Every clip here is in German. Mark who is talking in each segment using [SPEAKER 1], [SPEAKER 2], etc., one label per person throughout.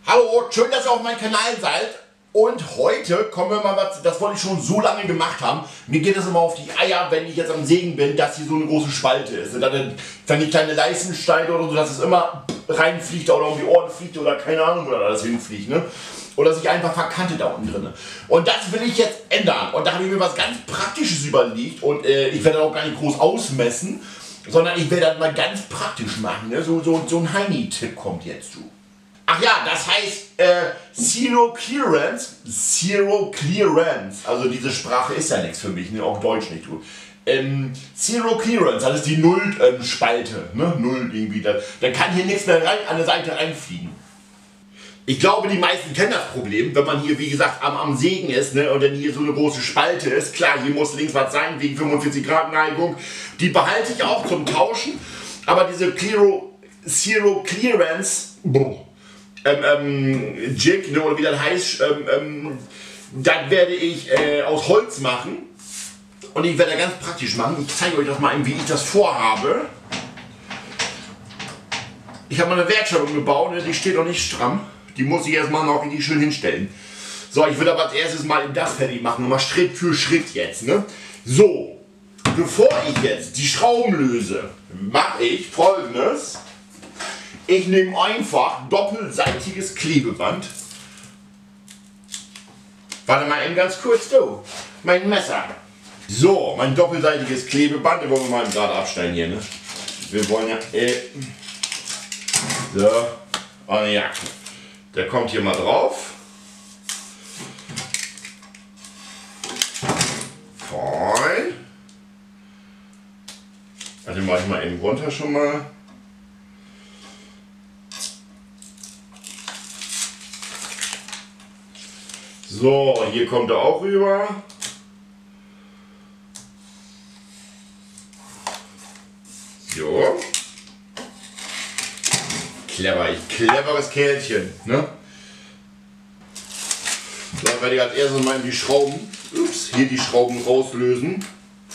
[SPEAKER 1] Hallo, schön, dass ihr auf meinem Kanal seid. Und heute kommen wir mal was, das wollte ich schon so lange gemacht haben. Mir geht es immer auf die Eier, wenn ich jetzt am Sägen bin, dass hier so eine große Spalte ist. Wenn die kleine Leistensteine oder so, dass es immer reinfliegt oder um die Ohren fliegt oder keine Ahnung, wo das hinfliegt, ne? Oder sich einfach verkantet da unten drin. Und das will ich jetzt ändern. Und da habe ich mir was ganz Praktisches überlegt. Und ich werde auch gar nicht groß ausmessen, sondern ich werde das mal ganz praktisch machen. Ne? So ein Heini-Tipp kommt jetzt zu. Ach ja, das heißt Zero Clearance. Zero Clearance. Also diese Sprache ist ja nichts für mich, ne? Auch Deutsch nicht. Du. Zero Clearance, das ist die Null-Spalte. Ne? Null irgendwie. Dann kann hier nichts mehr rein, an der Seite reinfliegen. Ich glaube, die meisten kennen das Problem, wenn man hier, wie gesagt, am Sägen ist, ne, und dann hier so eine große Spalte ist. Klar, hier muss links was sein, wegen 45 Grad Neigung. Die behalte ich auch zum Tauschen. Aber diese Zero Clearance Jig, ne, oder wie das heißt, das werde ich aus Holz machen. Und ich werde das ganz praktisch machen. Ich zeige euch das mal, wie ich das vorhabe. Ich habe mal eine Werkstatt gebaut, ne, die steht noch nicht stramm. Die muss ich erstmal noch richtig schön hinstellen. So, ich würde aber als erstes mal das fertig machen. Mal Schritt für Schritt jetzt. Ne? So, bevor ich jetzt die Schrauben löse, mache ich Folgendes. Ich nehme einfach doppelseitiges Klebeband. Warte mal eben ganz kurz, du. Mein Messer. So, mein doppelseitiges Klebeband. Den wollen wir mal gerade abschneiden hier. Ne? Wir wollen ja... so, oh ja. Der kommt hier mal drauf. Fein. Also mache ich mal eben runter schon mal. So, hier kommt er auch rüber. So. Cleveres Kerlchen, ne? So, dann werde ich als erstes mal die Schrauben, hier die Schrauben rauslösen.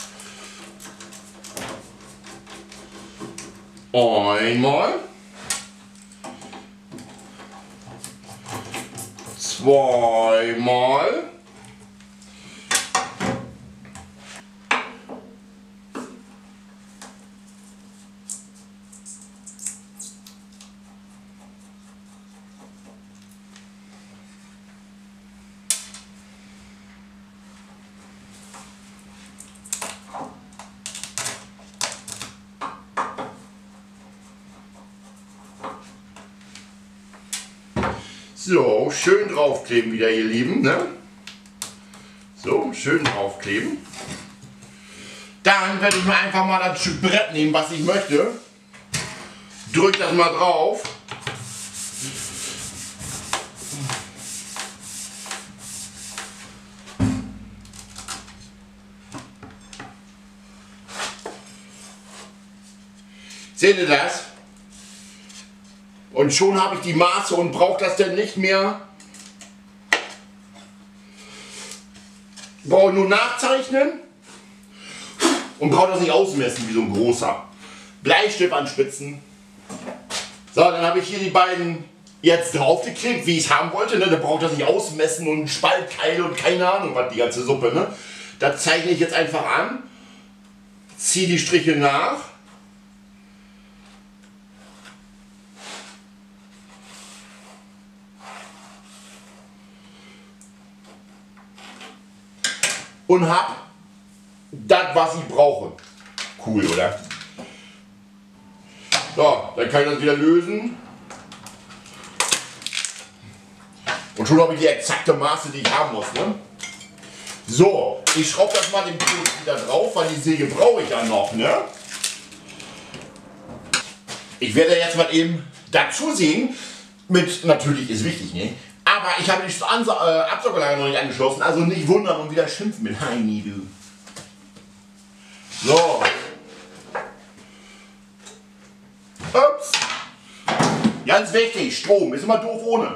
[SPEAKER 1] Einmal. Zweimal. So, schön draufkleben wieder, ihr Lieben. Ne? So, schön draufkleben. Dann werde ich mir einfach mal das Stück Brett nehmen, was ich möchte. Drück das mal drauf. Seht ihr das? Und schon habe ich die Maße und brauche das dann nicht mehr. Brauche nur nachzeichnen und brauche das nicht ausmessen wie so ein großer. Bleistift anspitzen. So, dann habe ich hier die beiden jetzt draufgeklebt, wie ich es haben wollte. Ne? Da braucht das nicht ausmessen und Spaltkeile und keine Ahnung was, die ganze Suppe. Ne? Das zeichne ich jetzt einfach an. Ziehe die Striche nach. Und hab das, was ich brauche. Cool, oder? So, dann kann ich das wieder lösen. Und schon habe ich die exakte Maße, die ich haben muss. Ne? So, ich schraube das mal den Pilz wieder drauf, weil die Säge brauche ich ja noch. Ne? Ich werde jetzt mal eben dazu sägen. Mit, natürlich ist wichtig, ne? Aber ich habe die Absaugerleitung noch nicht angeschlossen, also nicht wundern und wieder schimpfen mit Heini, du. So. Ups. Ganz wichtig, Strom ist immer doof ohne.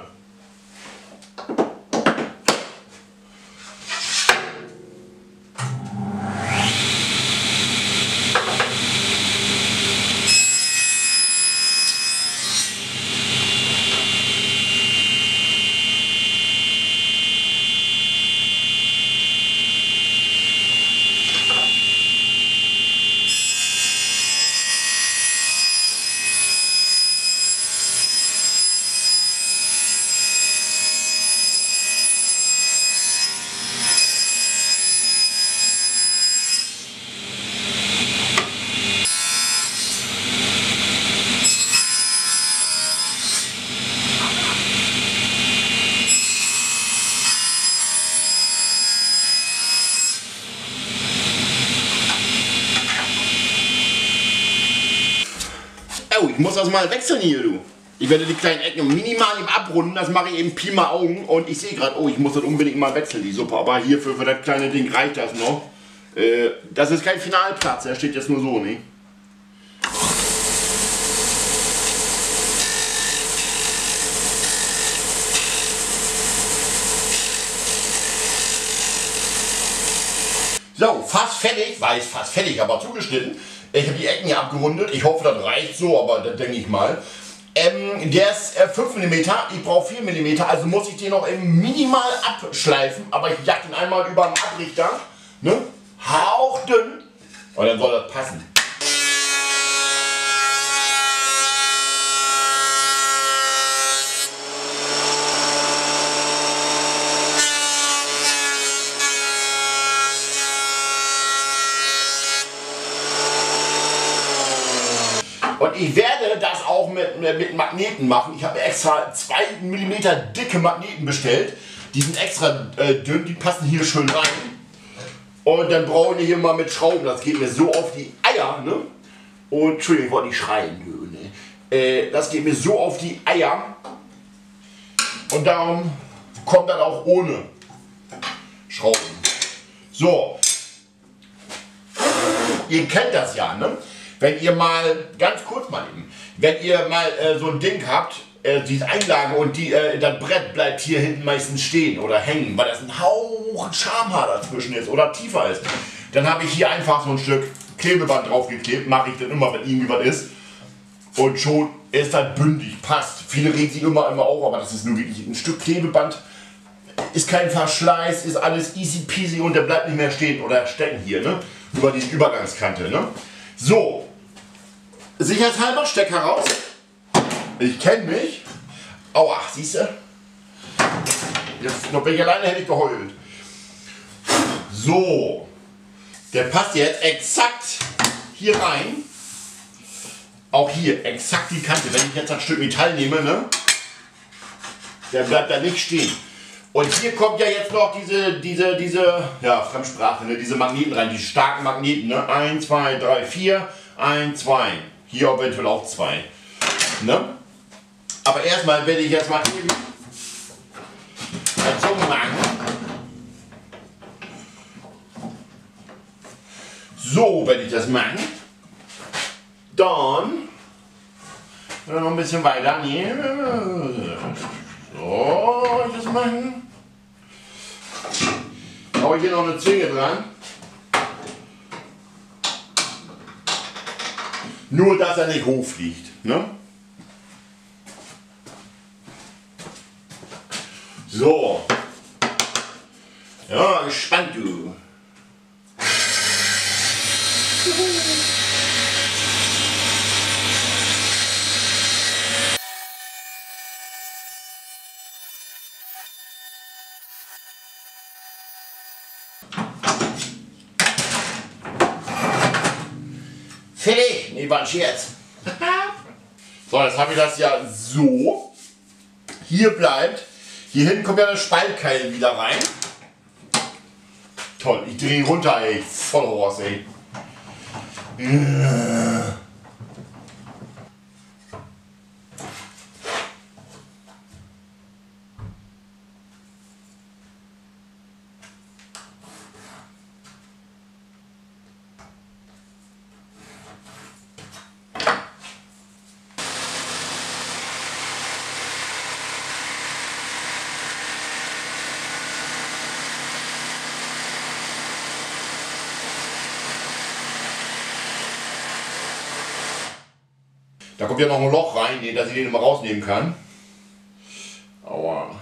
[SPEAKER 1] muss das mal wechseln hier, du. Ich werde die kleinen Ecken minimal eben abrunden, das mache ich eben Pi mal Augen und ich sehe gerade, oh, ich muss das unbedingt mal wechseln, die Suppe, aber hier für das kleine Ding reicht das noch. Das ist kein Finalplatz, der steht jetzt nur so, ne? So, fast fertig, weiß fast fertig, aber zugeschnitten. Ich habe die Ecken hier abgerundet, ich hoffe, das reicht so, aber das denke ich mal. Der ist 5 mm, ich brauche 4 mm, also muss ich den noch minimal abschleifen, aber ich jag den einmal über den Abrichter, ne? Hauchdünn, und dann soll das passen. Und ich werde das auch mit Magneten machen. Ich habe extra 2 mm dicke Magneten bestellt. Die sind extra dünn, die passen hier schön rein. Und dann brauche ich hier mal mit Schrauben. Das geht mir so auf die Eier. Ne? Und Entschuldigung, ich wollte nicht schreien. Ne? Das geht mir so auf die Eier. Und darum kommt das auch ohne Schrauben. So. Ihr kennt das ja, ne? Wenn ihr mal, ganz kurz mal eben, wenn ihr mal so ein Ding habt, diese Einlage und das Brett bleibt hier hinten meistens stehen oder hängen, weil das ein Hauch Schamhaar dazwischen ist oder tiefer ist, dann habe ich hier einfach so ein Stück Klebeband draufgeklebt, mache ich dann immer, wenn irgendwie was ist und schon ist das bündig, passt. Viele regen sich immer auf, aber das ist nur wirklich ein Stück Klebeband, ist kein Verschleiß, ist alles easy peasy und der bleibt nicht mehr stehen oder stecken hier, ne? Über diese Übergangskante, ne? So. Sicherheitshalber, Stecker raus. Ich kenne mich. Aua, siehst du? Jetzt noch bin ich alleine, hätte ich geheult. So. Der passt jetzt exakt hier rein. Auch hier, exakt die Kante. Wenn ich jetzt ein Stück Metall nehme, ne? Der bleibt da nicht stehen. Und hier kommt ja jetzt noch diese ja, Fremdsprache, ne? Diese Magneten rein, die starken Magneten, ne? 1, 2, 3, 4, 1, 2. Hier eventuell auch 2. Ne? Aber erstmal werde ich jetzt mal eben dazu machen. So werde ich das machen. Dann noch ein bisschen weiter. So, ich das machen. Habe ich hier noch eine Zwinge dran. Nur, dass er nicht hochfliegt. Ne? So. Ja, gespannt, du. Fertig! Nee, war ein Scherz. So, jetzt habe ich das ja so. Hier bleibt. Hier hinten kommt ja der Spaltkeil wieder rein. Toll, ich drehe runter, ey. Voll Horst, ey. Da kommt ja noch ein Loch rein, dass ich den immer rausnehmen kann. Aua.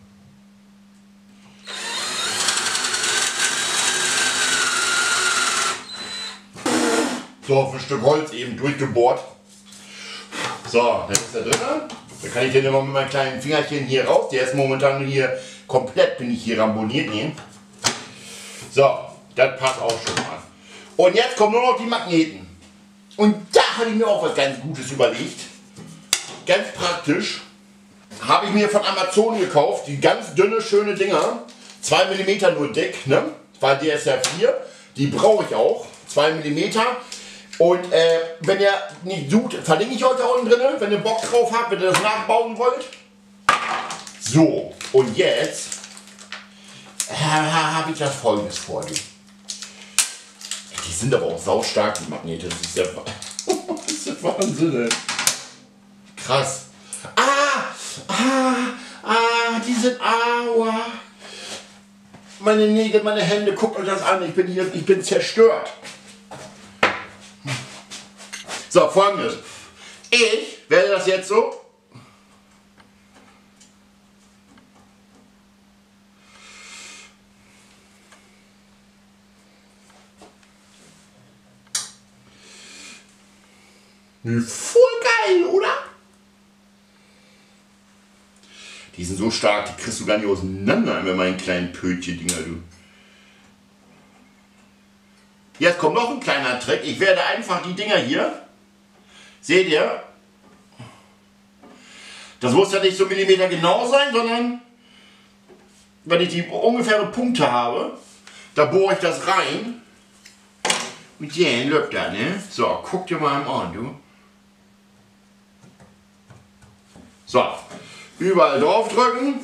[SPEAKER 1] So, für ein Stück Holz eben durchgebohrt. So, dann ist er drin. Da kann ich den immer mit meinem kleinen Fingerchen hier raus. Der ist momentan hier komplett, bin ich hier ramboniert. Nee. So, das passt auch schon mal. Und jetzt kommen nur noch die Magneten. Und da habe ich mir auch was ganz Gutes überlegt. Ganz praktisch. Habe ich mir von Amazon gekauft. Die ganz dünne, schöne Dinger. 2 mm nur dick, ne? Weil der ist ja 4. Die brauche ich auch. 2 mm. Und wenn ihr nicht sucht, verlinke ich euch da unten drin, wenn ihr Bock drauf habt, wenn ihr das nachbauen wollt. So, und jetzt habe ich das Folgendes vor. Die sind aber auch saustark, die Magnete. Das ist der Wahnsinn, ey. Krass. Die sind, aua. Meine Nägel, meine Hände, guckt euch das an. Ich bin zerstört. So, Folgendes. Ich werde das jetzt so. Voll geil, oder? Die sind so stark, die kriegst du gar nicht auseinander mit meinen kleinen Pötchen-Dinger, du. Jetzt kommt noch ein kleiner Trick. Ich werde einfach die Dinger hier, seht ihr, das muss ja nicht so Millimeter genau sein, sondern wenn ich die ungefähre Punkte habe, da bohre ich das rein und dann läuft da, ne? So, guck dir mal an, du. So, überall drauf drücken.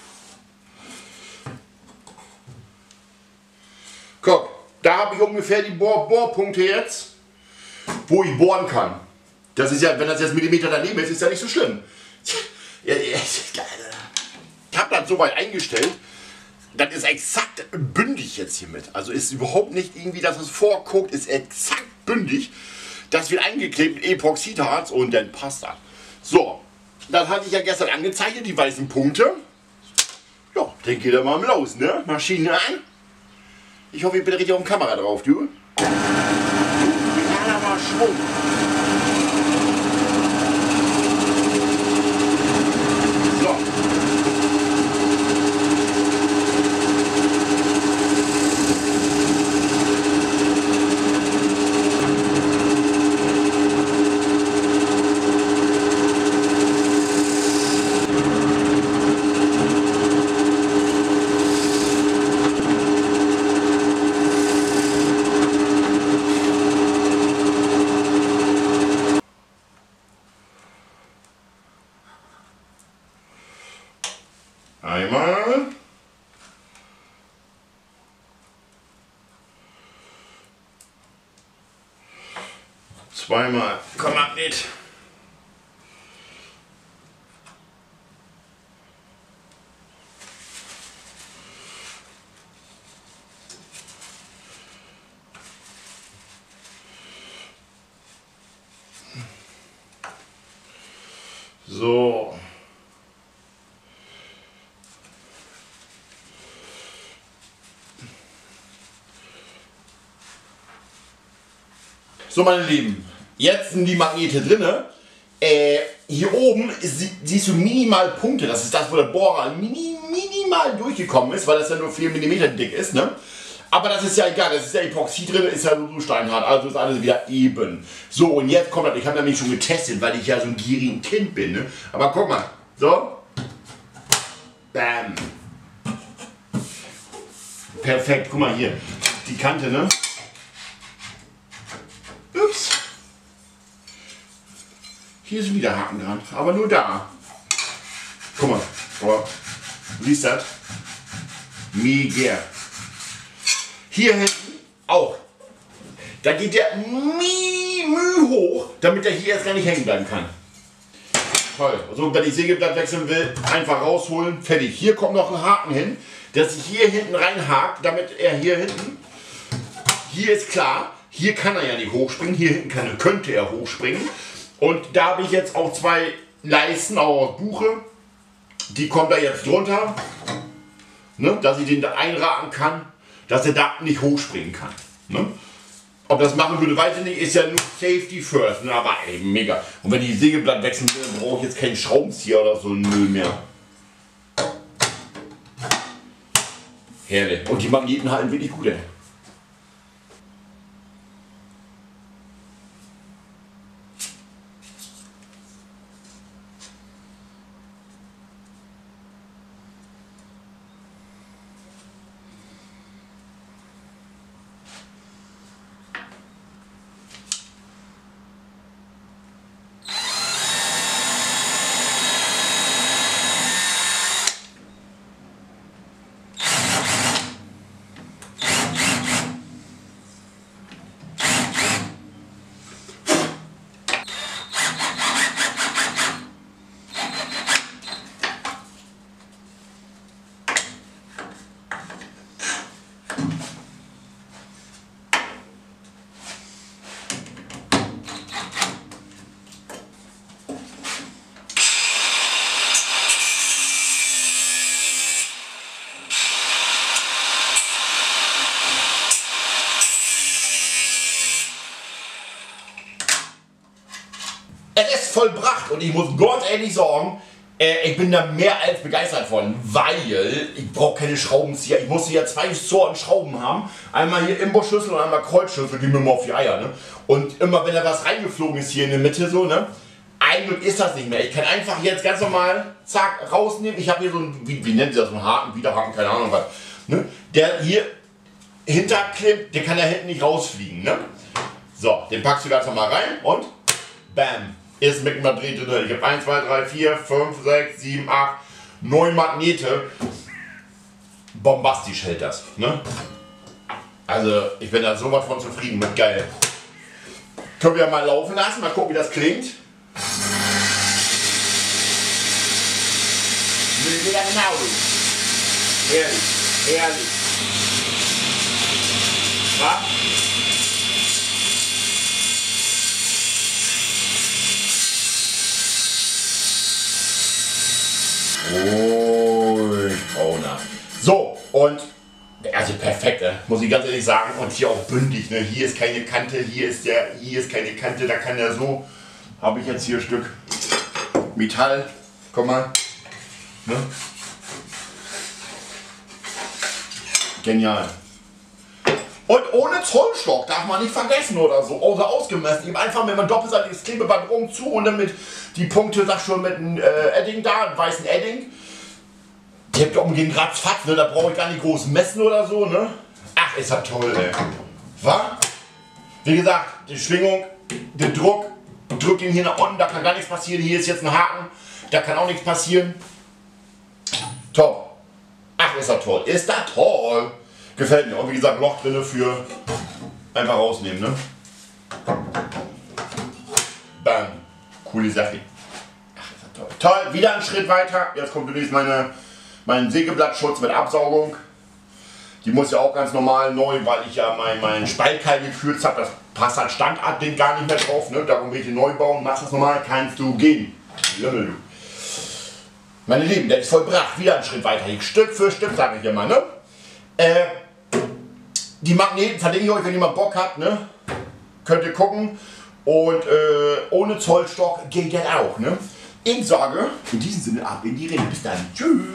[SPEAKER 1] Guck, da habe ich ungefähr die Bohrpunkte jetzt, wo ich bohren kann. Das ist ja, wenn das jetzt Millimeter daneben ist, ist ja nicht so schlimm. Ich habe das so weit eingestellt, das ist exakt bündig jetzt hiermit. Also ist überhaupt nicht irgendwie, dass es vorguckt, ist exakt bündig. Das wird eingeklebt mit Epoxidharz und dann passt das. So. Das hatte ich ja gestern angezeichnet, die weißen Punkte. Ja, dann geht er mal los, ne? Maschine an. Ich hoffe, ich bin richtig auf der Kamera drauf, du. Ja, mal Schwung. So. Einmal. Zweimal. Komm, Magnet. So. So, meine Lieben, jetzt sind die Magnete drin. Hier oben siehst du minimal Punkte. Das ist das, wo der Bohrer minimal durchgekommen ist, weil das ja nur 4 mm dick ist. Ne? Aber das ist ja egal, das ist ja Epoxid drin, ist ja so steinhart, also ist alles wieder eben. So, und jetzt kommt das, ich habe nämlich schon getestet, weil ich ja so ein gierigen Kind bin. Ne? Aber guck mal, so. Bam. Perfekt, guck mal hier, die Kante, ne? Ups. Hier ist wieder Haken dran, aber nur da. Guck mal, oh, du siehst das? Mega. Hier hinten auch. Da geht der Müh hoch, damit der hier jetzt gar nicht hängen bleiben kann. Toll. So, wenn ich Sägeblatt wechseln will, einfach rausholen, fertig. Hier kommt noch ein Haken hin, der sich hier hinten reinhakt, damit er hier hinten, hier ist klar, hier kann er ja nicht hochspringen, hier hinten könnte er hochspringen. Und da habe ich jetzt auch 2 Leisten, auch aus Buche, die kommt da jetzt drunter, ne, dass ich den da einraken kann, dass er da nicht hochspringen kann. Ne? Ob das machen würde, weiß ich nicht, ist ja nur Safety First, ne? Aber ey, mega. Und wenn ich die Sägeblatt wechseln will, dann brauche ich jetzt keinen Schraubenzieher oder so Müll mehr. Herrlich. Und die Magneten halten wirklich gut, ey. das ist vollbracht und ich muss Gott ehrlich sagen, ich bin da mehr als begeistert von, weil ich brauche keine Schraubenzieher. Ich musste ja 2 Sorten Schrauben haben. Einmal hier Imbusschlüssel und einmal Kreuzschlüssel, die mir immer auf die Eier. Ne? Und immer wenn da was reingeflogen ist hier in der Mitte so, ne? Eigentlich ist das nicht mehr. Ich kann einfach jetzt ganz normal, zack, rausnehmen. Ich habe hier so einen, wie nennt ihr das, so einen Haken, Widerhaken, keine Ahnung was. Ne? Der hier hinterklemmt, der kann da hinten nicht rausfliegen. Ne? So, den packst du ganz normal rein und bam. Ist mit einer Drehte drin. Ich habe 1, 2, 3, 4, 5, 6, 7, 8, 9 Magnete. Bombastisch hält das. Ne? Also ich bin da sowas von zufrieden mit. Geil. Können wir mal laufen lassen, mal gucken wie das klingt. Wieder genau. Herrlich, herrlich. Was? Brauner. So, und also perfekt, muss ich ganz ehrlich sagen. Und hier auch bündig. Ne? Hier ist keine Kante, hier ist keine Kante, da kann der so. Habe ich jetzt hier ein Stück Metall. Guck mal. Ne? Genial. Und ohne Zollstock, darf man nicht vergessen oder so, außer ausgemessen. Eben einfach mit einem doppelseitiges Klebeband rum zu und dann mit die Punkte, sag schon, mit einem Edding da, einem weißen Edding. Die habt ihr umgehend ratzfatz, ne? Da brauche ich gar nicht groß messen oder so, ne? Ach, ist das toll, ey. Was? Wie gesagt, die Schwingung, der Druck, drückt ihn hier nach unten, da kann gar nichts passieren. Hier ist jetzt ein Haken, da kann auch nichts passieren. Top. Ach, ist das toll. Ist das toll. Gefällt mir. Und wie gesagt, Loch drinne für einfach rausnehmen, ne? Bam. Coole Sache. Ach, ist das toll. Toll, wieder einen Schritt weiter. Jetzt kommt übrigens mein Sägeblattschutz mit Absaugung. Die muss ja auch ganz normal neu, weil ich ja meinen Spaltkeil gekürzt habe. Das passt halt Standartding gar nicht mehr drauf, ne? Darum will ich den neu bauen. Machst das normal, kannst du gehen. Lümmel. Meine Lieben, der ist vollbracht. Wieder einen Schritt weiter. Stück für Stück, sage ich immer, ne? Die Magneten verlinke ich euch, wenn ihr mal Bock habt, ne? Könnt ihr gucken. Und ohne Zollstock geht das auch, ne? Ich sage, in diesem Sinne ab in die Rede. Bis dann. Tschüss.